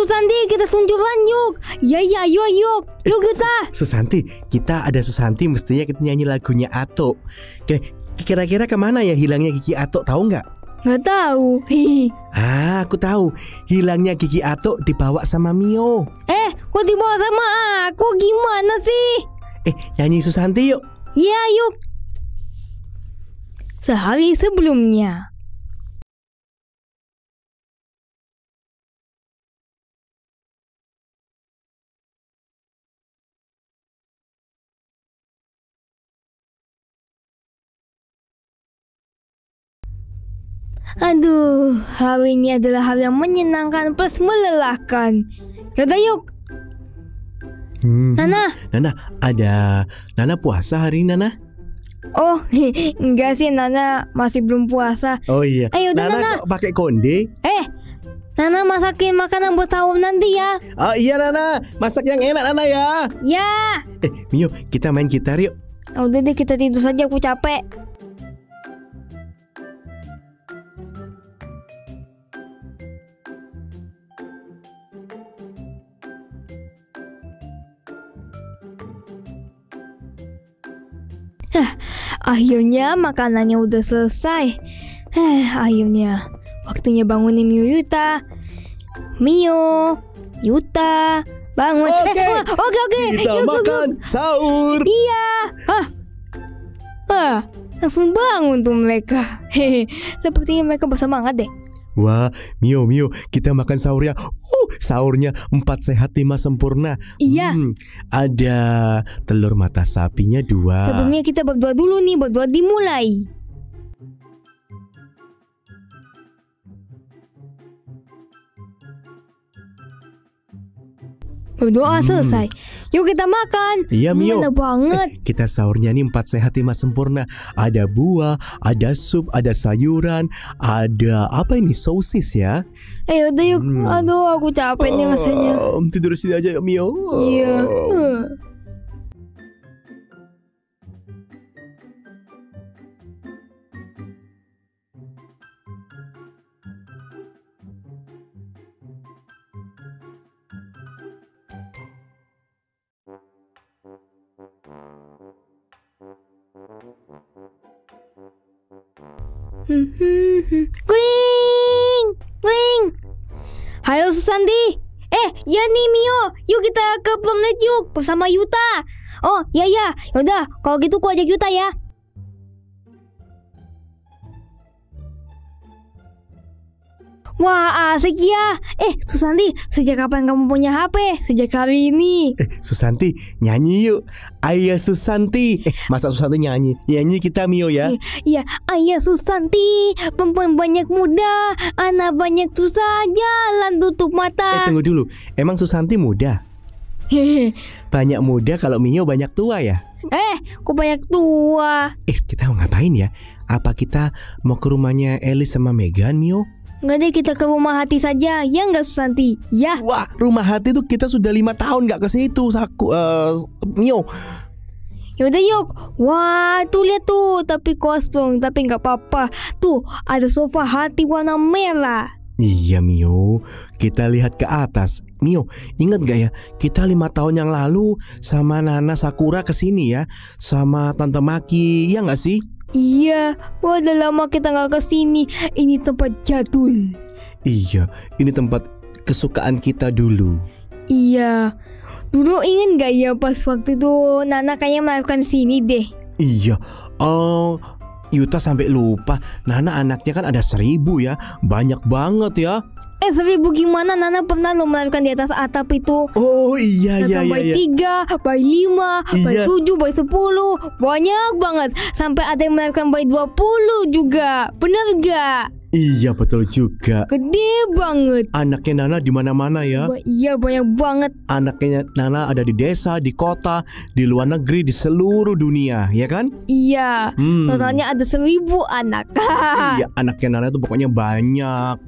Susanti, kita seluncuran yuk. Ya, yuk kita. Susanti, kita ada Susanti, mestinya kita nyanyi lagunya Ato. Kira-kira kemana ya hilangnya Gigi Ato, tahu nggak? Nggak tahu. Aku tahu. Hilangnya Gigi Ato dibawa sama Mio. Kok dibawa sama aku? Gimana sih? Nyanyi Susanti yuk. Ya, yuk. Sehari sebelumnya. Aduh, hari ini adalah hari yang menyenangkan plus melelahkan. Yaudah yuk. Nana, Nana puasa hari ini, Nana? Oh, enggak sih, Nana masih belum puasa. Oh iya. Ayo udah, Nana. Kok pakai konde? Nana masakin makanan buat sahur nanti ya. Oh iya, Nana, masak yang enak, Nana ya. Ya. Mio, kita main gitar yuk. Udah deh, kita tidur saja, aku capek. Akhirnya makanannya udah selesai. Akhirnya waktunya bangunin Mio Yuta. Mio, Yuta, bangun. Oke. Kita makan sahur. Iya. Langsung bangun tuh mereka. Sepertinya mereka bersemangat deh. Wah, Mio, kita makan sahurnya. Sahurnya 4 sehat 5 sempurna. Iya. Ada telur mata sapinya 2. Sebelumnya kita berdoa dulu nih, berdoa dimulai. Berdoa selesai. Yuk kita makan. Iya, Mio. Enak banget. Kita sahurnya nih 4 sehat 5 sempurna. Ada buah, ada sup, ada sayuran, ada apa ini, sosis ya. Udah yuk. Aduh, aku capek nih rasanya. Tidur sini aja ya, Mio. Iya. Wing. Halo Susanti. Ya nih Mio, yuk kita ke Planet yuk bersama Yuta. Oh ya, yaudah kalau gitu aku ajak Yuta ya. Wah asik ya. Susanti, sejak kapan kamu punya HP? Sejak hari ini. Susanti, nyanyi yuk. Ayah Susanti. Masa Susanti nyanyi? Nyanyi kita, Mio ya. Iya, Ayah Susanti, perempuan banyak muda, anak banyak susah, jalan tutup mata. Tunggu dulu. Emang Susanti muda? Banyak muda kalau Mio banyak tua ya? Kok banyak tua? Kita mau ngapain ya? Apa kita mau ke rumahnya Elis sama Megan, Mio? Nggak deh, kita ke rumah hati saja. Ya nggak Susanti? Ya. Wah, rumah hati tuh kita sudah 5 tahun nggak ke situ, Mio. Yaudah yuk. Wah, tuh lihat tuh, tapi kosong, tapi nggak apa-apa. Tuh, ada sofa hati warna merah. Iya, Mio. Kita lihat ke atas. Mio, ingat gak ya? Kita 5 tahun yang lalu sama Nana Sakura kesini ya, sama Tante Maki, ya nggak sih? Iya, udah lama kita nggak kesini. Ini tempat jadul. Iya, ini tempat kesukaan kita dulu. Iya, dulu ingat gak ya pas waktu itu Nana kayaknya melakukan sini deh. Iya, Yuta sampai lupa. Nana anaknya kan ada 1000 ya, banyak banget ya. 1000 gimana? Nana pernah lo melakukan di atas atap itu. Oh iya. Bayi 3, bayi 5, bayi 7, bayi 10. Banyak banget. Sampai ada yang melakukan bayi 20 juga. Bener gak? Iya betul juga. Gede banget. Anaknya Nana di mana-mana ya. Iya banyak banget. Anaknya Nana ada di desa, di kota, di luar negeri, di seluruh dunia, ya kan? Iya. Totalnya ada 1000 anak. Iya, anaknya Nana tuh pokoknya banyak.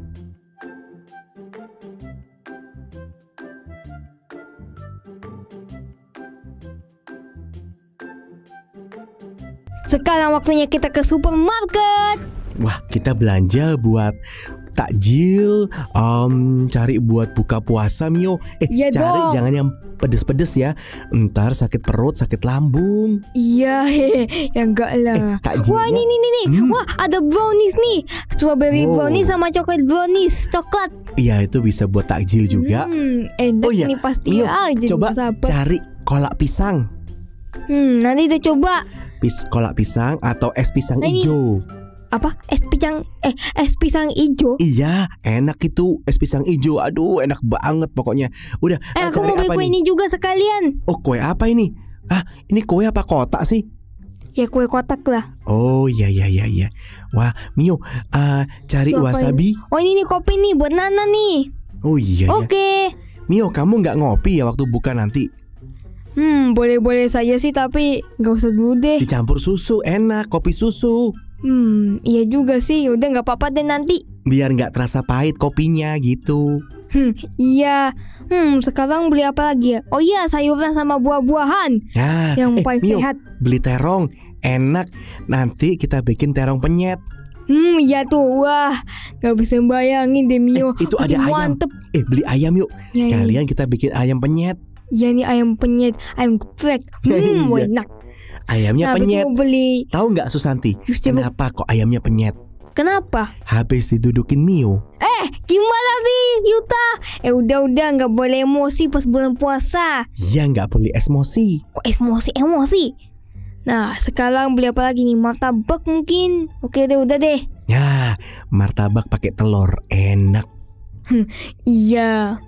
Sekarang waktunya kita ke supermarket. Wah, kita belanja buat takjil, cari buat buka puasa Mio. Iya Cari dong. jangan yang pedes-pedes ya. Ntar sakit perut, sakit lambung. Iya, ya enggak lah. Takjilnya. Wah, ini. Wah, ada brownies nih. Strawberry Wow. brownies sama coklat brownies. Coklat. Iya, itu bisa buat takjil juga. Enak Oh iya, nih pasti Mio, aja. coba sabar. cari kolak pisang. Nanti kita coba. Kolak pisang atau es pisang Nah, ini. hijau. Apa? Es pisang hijau. Iya, enak itu es pisang hijau. Aduh, enak banget pokoknya. Udah, Aku cari mau beli apa kue nih? ini juga sekalian. Oh, kue apa ini? Ini kue apa kotak sih? Ya kue kotak lah. Oh, iya. Wah, Mio, cari Itu apa wasabi. Oh, ini nih kopi nih buat Nana nih. Oh iya ya. Oke. Mio, kamu nggak ngopi ya waktu buka nanti? Boleh-boleh saja sih, tapi nggak usah dulu deh. Dicampur susu, enak, kopi susu. Iya juga sih. Udah nggak apa-apa deh nanti. Biar nggak terasa pahit kopinya gitu. Iya. Sekarang beli apa lagi ya? Oh iya, sayuran sama buah-buahan Nah, yang paling Mio, sehat. beli terong, enak. Nanti kita bikin terong penyet. Iya tuh. Wah, nggak bisa bayangin deh Mio. Itu ada Makin ayam. Mantep. Beli ayam yuk. Ya, Sekalian kita bikin ayam penyet. Iya nih ayam penyet, ayam geprek. Iya. Enak. Ayamnya Nah, penyet. mau beli. Tahu nggak Susanti? Terus coba- Kenapa kok ayamnya penyet? Kenapa? Habis didudukin Mio. Gimana sih Yuta? Udah nggak boleh emosi pas bulan puasa. Ya nggak boleh emosi. Kok emosi? Nah, sekarang beli apa lagi nih? Martabak mungkin. Oke deh, udah deh. Ya, martabak pakai telur, enak. Iya.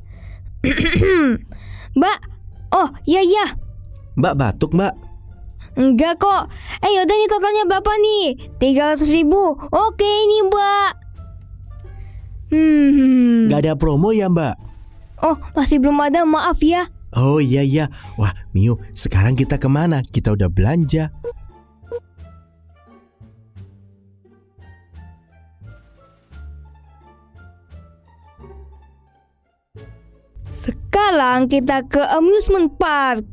Mbak. Oh, iya. Mbak batuk, Mbak. Enggak kok. Yaudah nih totalnya berapa nih? 300.000. Oke ini Mbak. Nggak ada promo ya, Mbak? Oh, masih belum ada, maaf ya. Oh iya. Wah, Mio, sekarang kita kemana? Kita udah belanja. Sekarang kita ke amusement park.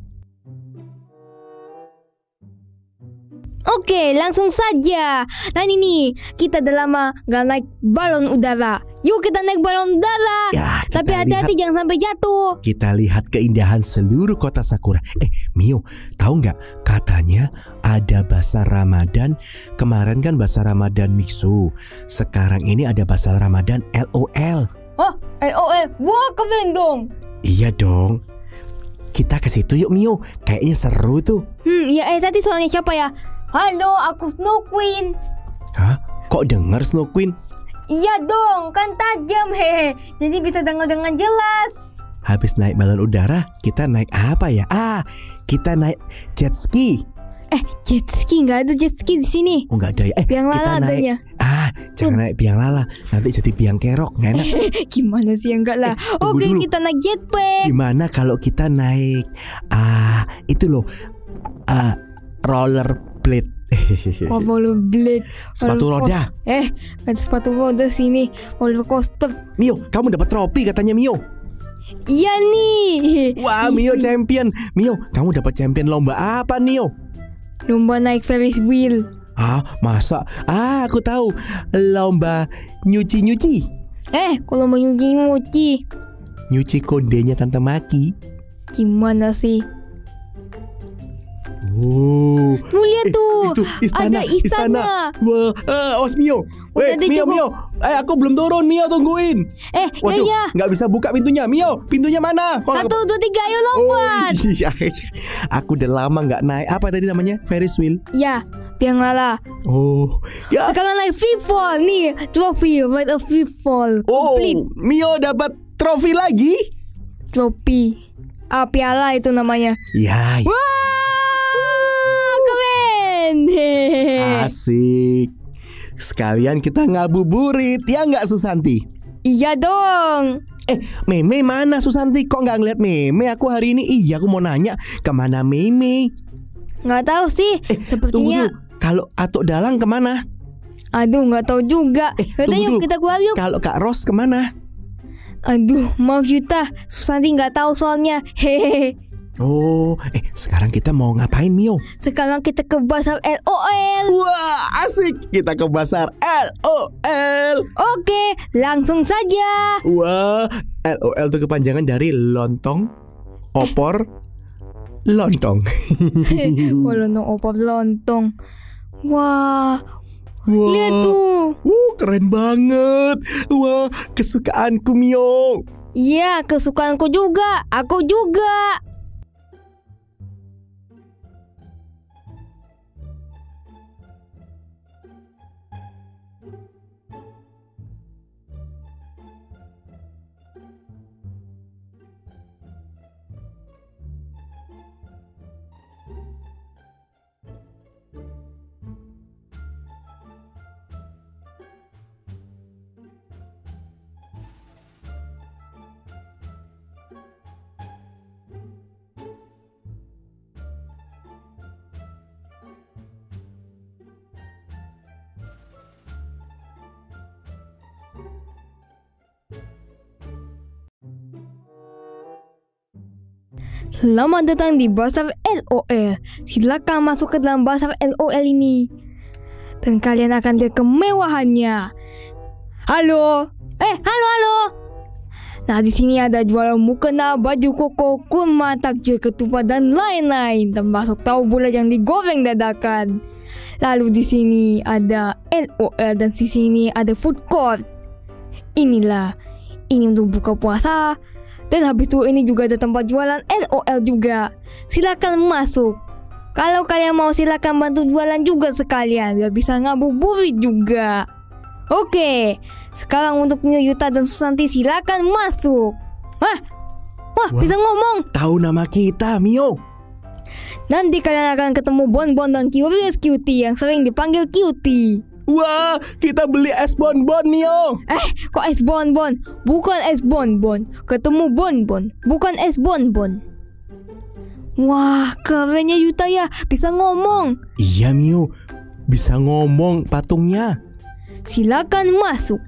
Oke, langsung saja. Nah ini nih, kita udah lama gak naik balon udara. Yuk kita naik balon udara. Ya, kita Tapi hati-hati jangan sampai jatuh. Kita lihat keindahan seluruh kota Sakura. Mio, tahu nggak? Katanya ada bazar Ramadan. Kemarin kan bazar Ramadan Mixu. Sekarang ini ada bazar Ramadan LOL. Oh, LOL. Wah, keren dong. Iya dong. Kita ke situ yuk Mio. Kayaknya seru tuh. Ya tadi soalnya siapa ya? Halo, aku Snow Queen. Hah? Kok denger Snow Queen? Iya dong, kan tajam hehe. Jadi bisa dengar dengan jelas. Habis naik balon udara, kita naik apa ya? Kita naik jet ski. Jet ski, nggak ada jet ski di sini. Oh nggak ada ya? Biang Kita lala naik. adanya. Jangan naik biang lala. Nanti jadi biang kerok, nggak enak. Gimana sih enggak lah. tunggu Oke, dulu. kita naik jetpack. Gimana kalau kita naik itu loh, rollerblade. Oh, rollerblade. Sepatu roda. Ada sepatu roda sini. Roller coaster. Mio, kamu dapat trofi katanya Mio. Iya nih. Wah, Mio champion. Mio, kamu dapat champion lomba apa Mio? Lomba naik Ferris wheel. Masa? Aku tahu. Lomba nyuci-nyuci. Kalau mau nyuci-nyuci Nyuci kondenya Tante Maki. gimana sih? Oh, Lihat tuh. itu istana, Ada istana. Wah, awas Mio. Udah deh, Mio, cukup. Mio. Aku belum turun, Mio tungguin. Waduh, Ya. nggak bisa buka pintunya. Mio, pintunya mana? Kok nggak 1, 2, 3, ayo Oh lompat. iya, aku udah lama nggak naik. Apa tadi namanya? Ferris wheel. Ya, biang lala. Oh, ya. Sekarang naik free fall nih. Trophy, ride a free fall. Oh, Complete Mio dapat trofi lagi. trophy. Piala itu namanya. Ya, Wah, keren. asik. Sekalian kita ngabuburit, ya nggak Susanti? Iya dong. Meme mana Susanti? Kok nggak ngeliat Meme aku hari ini? Iya, aku mau nanya kemana Meme? Nggak tahu sih. Tunggu Sepertinya. dulu. Kalau Atok Dalang kemana? Aduh, nggak tahu juga. Yaudah tunggu yuk dulu. kita keluar yuk. Kalau Kak Ros kemana? Aduh, maaf Yuta. Susanti nggak tahu soalnya. Hehehe. Oh, sekarang kita mau ngapain, Mio? Sekarang kita ke pasar LOL. Wah, asik. Kita ke pasar LOL. Oke, langsung saja. Wah, LOL itu kepanjangan dari lontong, opor, lontong. Lontong, opor, lontong. Wah, Wah, lihat tuh. keren banget. Wah, kesukaanku, Mio. Iya, kesukaanku juga. Aku juga. Selamat datang di pasar LOL. Silakan masuk ke dalam pasar LOL ini. Dan kalian akan lihat kemewahannya. Halo. Halo. Nah, di sini ada jualan mukena, baju koko, kurma, takjil, ketupat dan lain-lain, termasuk tahu bulat yang digoreng dadakan. Lalu di sini ada LOL dan di sini ada food court. Ini untuk buka puasa. Dan habis itu ini juga ada tempat jualan LOL juga. Silakan masuk. Kalau kalian mau silakan bantu jualan juga sekalian biar bisa ngabuburit juga. Oke, sekarang untuk Mio, Yuta dan Susanti silakan masuk. Wah, bisa ngomong. Tahu nama kita, Mio. Nanti kalian akan ketemu Bonbon dan Curious Cutie yang sering dipanggil Cutie. Wah, kita beli es bonbon, Mio. Kok es bonbon? Bukan es bonbon. Ketemu bonbon, bukan es bonbon. Wah, kerennya Yuta ya, bisa ngomong. Iya, Mio. Bisa ngomong patungnya. Silakan masuk.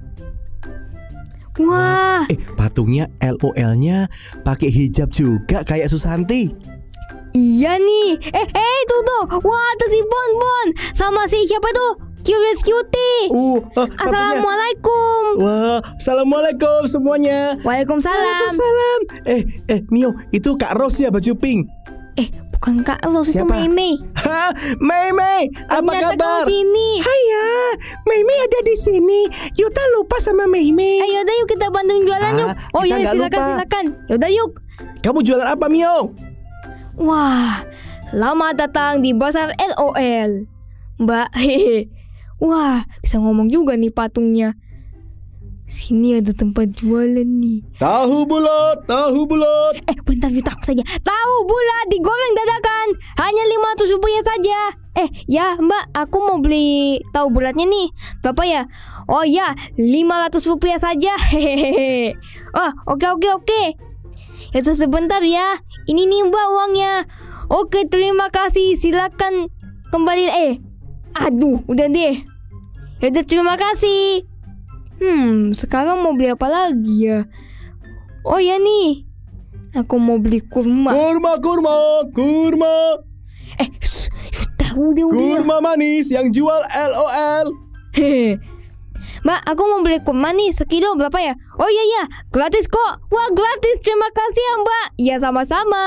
Wah, patungnya LOL-nya pakai hijab juga kayak Susanti. Iya nih. Itu tuh. Wah, ada si Bonbon sama si siapa tuh? Curious Cutie. Assalamualaikum. Wah, assalamualaikum semuanya. Waalaikumsalam. Mio, itu Kak Ros ya baju pink? Bukan Kak Ros, itu Mei. Hah, Mei, apa kabar? Sini. Haya, Mei ada di sini. Yuta lupa sama Mei. Yaudah yuk kita bantuin jualan yuk. Oh iya, silakan. Yaudah yuk. Kamu jualan apa, Mio? Wah, selamat datang di pasar LOL, Mbak. Wah, bisa ngomong juga nih patungnya. Sini ada tempat jualan nih. Tahu bulat. Bentar Yuta, aku saja. Tahu bulat digoreng dadakan, hanya 500 rupiah saja. Ya Mbak, aku mau beli tahu bulatnya nih. Berapa ya? Oh ya, 500 rupiah saja. Hehehe. Oh, oke. Ya sebentar ya. Ini nih Mbak uangnya. Oke, terima kasih. Silakan kembali. Aduh, udah deh. Yaudah, terima kasih. Sekarang mau beli apa lagi ya? Oh ya nih, aku mau beli kurma. Kurma. Udah. Kurma manis yang jual LOL. Mbak, aku mau beli kurma nih, sekilo berapa ya? Oh iya, gratis kok. Wah, gratis, terima kasih ya Mbak. Iya, sama-sama.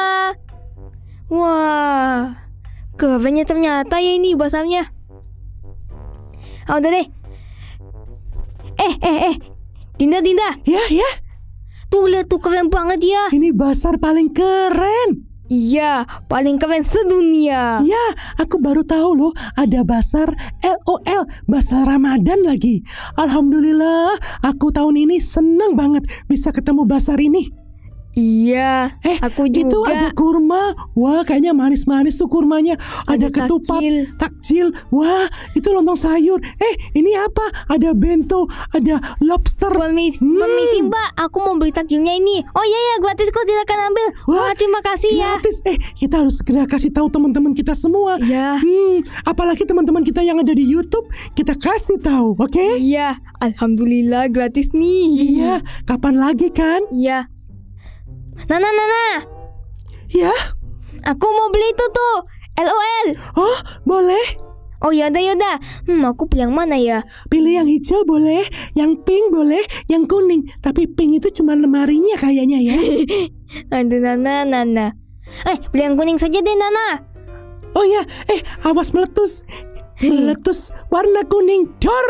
Wah, kerennya ternyata ya ini basarnya. Udah deh. Dinda. Ya. Tuh lihat tuh, keren banget ya. Ini pasar paling keren. Iya, paling keren sedunia. Ya, aku baru tahu loh ada pasar LOL, pasar Ramadan lagi. Alhamdulillah, aku tahun ini senang banget bisa ketemu pasar ini. Iya, aku juga. Itu ada kurma. Wah, kayaknya manis-manis tuh kurmanya. Ada ketupat, takjil. Wah, itu lontong sayur. Ini apa? Ada bento, ada lobster. Permisi Mbak, aku mau beli takjilnya ini. Oh iya, gratis kok, silakan ambil. Wah, terima kasih gratis. ya. Kita harus segera kasih tahu teman-teman kita semua. Ya. Apalagi teman-teman kita yang ada di YouTube, kita kasih tahu, oke? Iya, alhamdulillah gratis nih. Iya, kapan lagi kan? Iya. Nah. Ya. Aku mau beli itu tuh, LOL. Oh, boleh. Oh yaudah. Aku pilih yang mana ya? Pilih yang hijau boleh, yang pink boleh, yang kuning. Tapi pink itu cuma lemarinya kayaknya ya. Aduh Nana. Beli yang kuning saja deh Nana. Oh ya, awas meletus. Meletus warna kuning. Dor.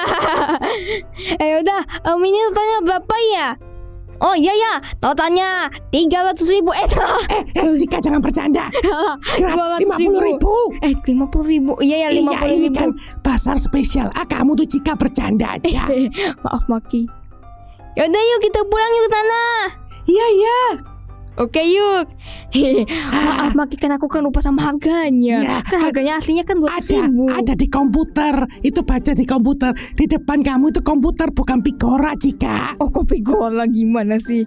Udah, ini totalnya berapa ya? Oh iya, totalnya 300.000. Jika jangan bercanda. 200.000. 50.000. Iya, 50.000. Iya, ini kan pasar spesial. Kamu tuh Cika bercanda aja. Maaf Maki. Yaudah yuk kita pulang yuk sana. Iya. Oke yuk. Maaf Maki, kan aku kan lupa sama harganya. Ya, kan harganya aslinya kan 200.000. Ada di komputer. Itu baca di komputer. Di depan kamu itu komputer, bukan Pigora, Cika. Oh kok Pigora gimana sih?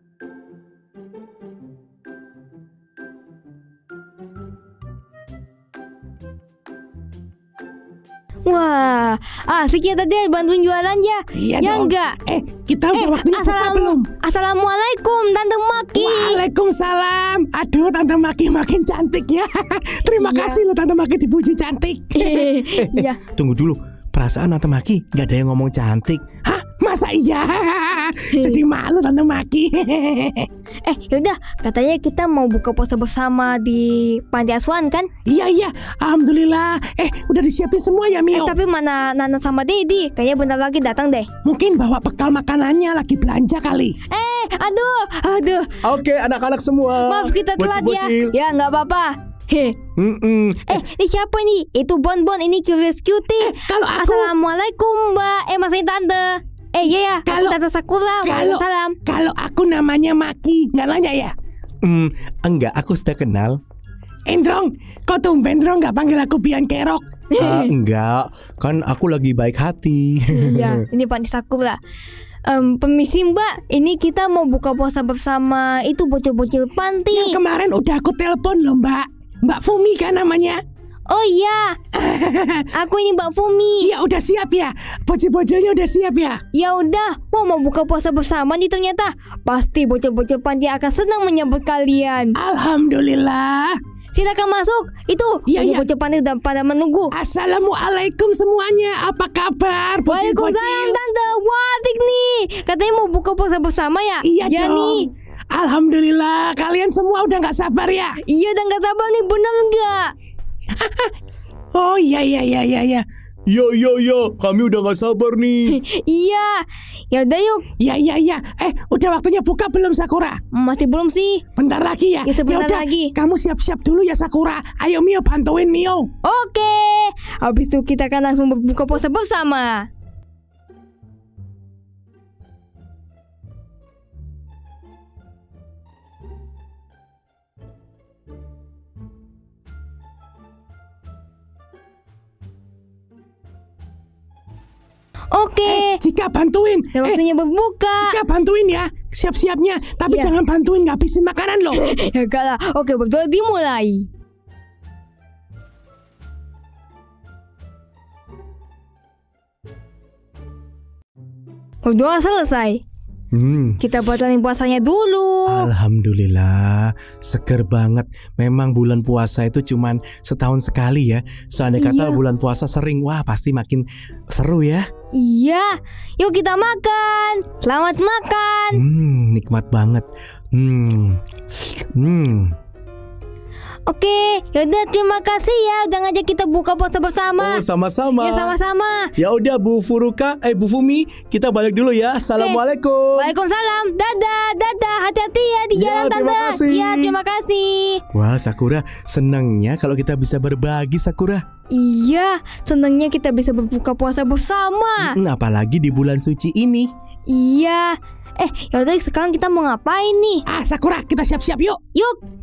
Wah, asik ya tadi bantuin jualan ya. Iya ya dong. enggak? Kita udah waktunya buka belum? Assalamualaikum Tante Maki. Waalaikumsalam. Aduh, Tante Maki makin cantik ya. Terima kasih loh Tante Maki dipuji cantik. Iya. Tunggu dulu. Perasaan Tante Maki gak ada yang ngomong cantik. Hah? Masa iya? Jadi malu Tante Maki. Yaudah, katanya kita mau buka puasa bersama di panti asuhan kan? Iya, alhamdulillah. Udah disiapin semua ya Mio? Tapi mana Nana sama Dedi? Kayaknya bentar lagi datang deh. Mungkin bawa bekal makanannya, lagi belanja kali. Aduh. Oke, anak-anak semua. Maaf kita telat ya. Ya nggak apa-apa. Ini siapa nih? Itu Bonbon, ini Curious Cutie. Kalau aku... Assalamualaikum Mbak. Maksudnya Tante. Iya. Aku Tante Sakura. Waalaikumsalam. Kalau aku namanya Maki, nggak nanya ya? Enggak, aku sudah kenal. Endrong, kok tumben Endrong nggak panggil aku Bian Kerok? Enggak, kan aku lagi baik hati. Iya, ini panti Sakura. Permisi Mbak, ini kita mau buka puasa bersama itu bocil-bocil panti. Yang kemarin udah aku telepon loh Mbak Fumi kan namanya. Oh iya, aku ini Mbak Fumi. Ya udah siap ya, bocil-bocilnya udah siap ya. Ya udah, mau buka puasa bersama nih ternyata. Pasti bocil-bocil panti akan senang menyambut kalian. Alhamdulillah. Silakan masuk. Itu bocil-bocil panti udah pada menunggu. Assalamualaikum semuanya. Apa kabar bocil-bocil? Waalaikumsalam Tante. Wah, Tik nih. Katanya mau buka puasa bersama ya? Iya dong. Nih. Alhamdulillah, kalian semua udah gak sabar ya? Iya, udah gak sabar nih, bener enggak? Oh iya. Yo, kami udah gak sabar nih. Iya, ya udah yuk. Iya. Udah waktunya buka belum Sakura? Masih belum sih. Bentar lagi ya. Sebentar lagi. Kamu siap-siap dulu ya Sakura. Ayo Mio, bantuin Mio. Oke. Habis itu kita akan langsung buka puasa bersama. Oke. Jika bantuin. Waktunya berbuka. Jika bantuin ya. Siap-siapnya. Tapi jangan bantuin ngabisin makanan loh. Ya enggak lah. Oke, betul dimulai. Udah selesai. Kita batalin puasanya dulu. Alhamdulillah, seger banget. Memang bulan puasa itu cuman setahun sekali ya. Soalnya kata bulan puasa sering, wah pasti makin seru ya. Iya, yuk kita makan. Selamat makan. Nikmat banget. Oke, yaudah terima kasih ya udah ngajak kita buka puasa bersama. Oh, sama-sama. Ya sama-sama. Ya udah Bu Fumi, kita balik dulu ya. Assalamualaikum. Waalaikumsalam. Dadah. Hati-hati ya di jalan Tante. Terima kasih. Ya, terima kasih. Wah, Sakura, senangnya kalau kita bisa berbagi, Sakura. Iya, senangnya kita bisa berbuka puasa bersama. Apalagi di bulan suci ini. Iya. Yaudah sekarang kita mau ngapain nih? Sakura, kita siap-siap yuk. Yuk.